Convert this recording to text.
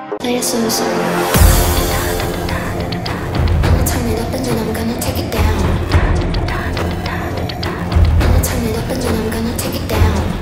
Play it slow, slow. I'ma turn it up and then I'm gonna take it down. I'ma turn it up and then I'm gonna take it down.